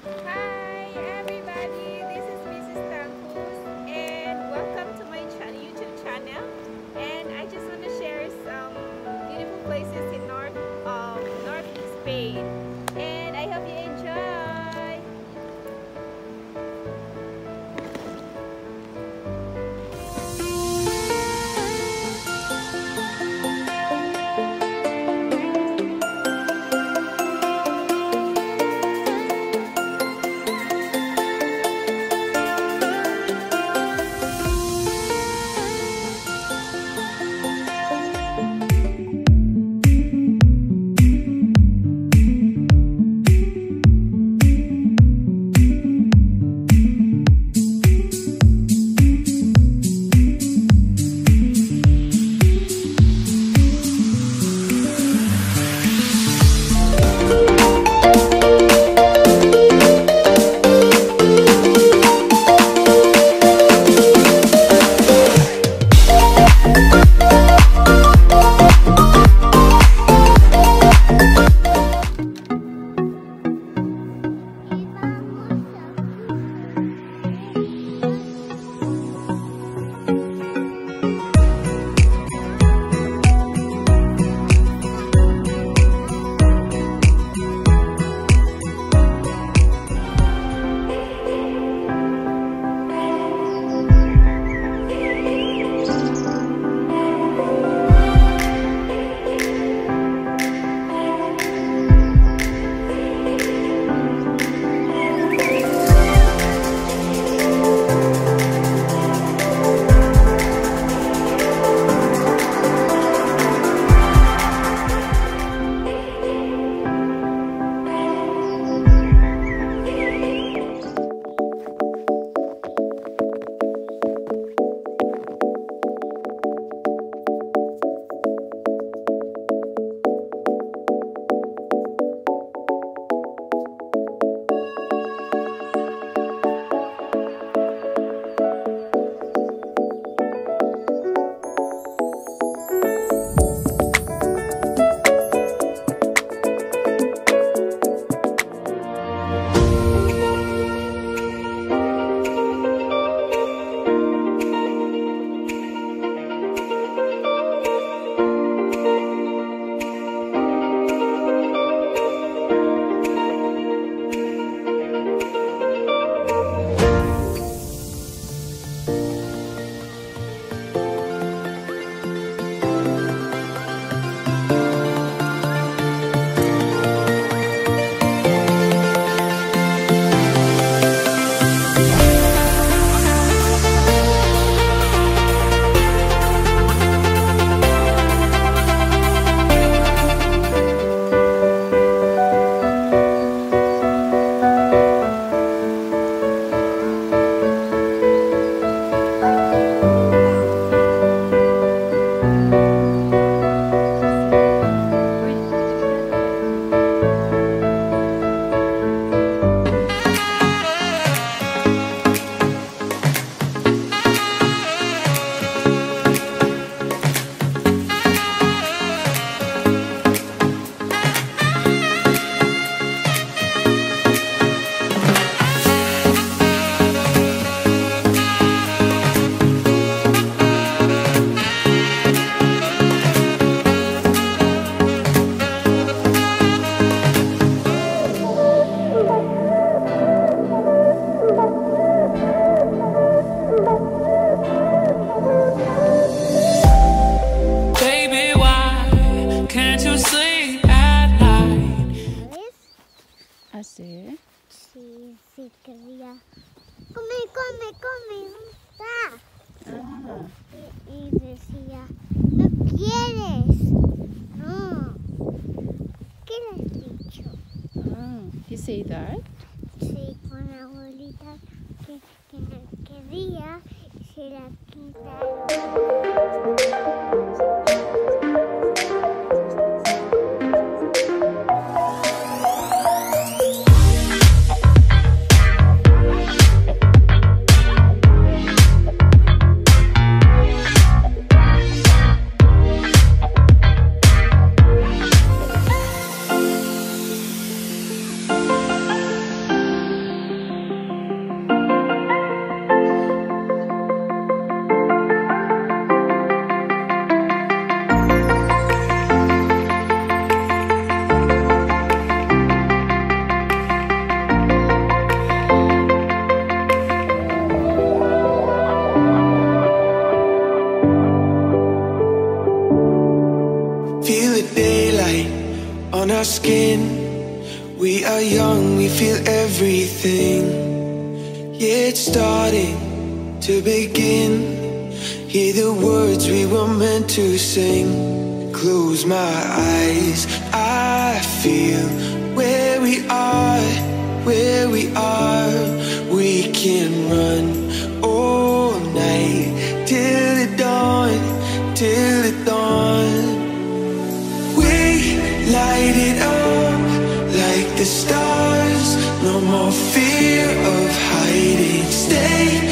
Hi everybody, this is Mrs. Takus and welcome to my YouTube channel. And I just want to share some beautiful places in Northeast Spain. And I hope you enjoy. Así. Sí, sí quería. Come, come, come, ¿dónde está? Ajá. Y decía, no quieres. No. ¿Qué le has dicho? He say that? Sí, con la abuelita que no quería y se la quitaron. our skin. We are young, we feel everything. Yeah, it's starting to begin. Hear the words we were meant to sing. Close my eyes, I feel where we are, where we are. We can run all night till the dawn, till the dawn. We light it up like the stars. No more fear of hiding. Stay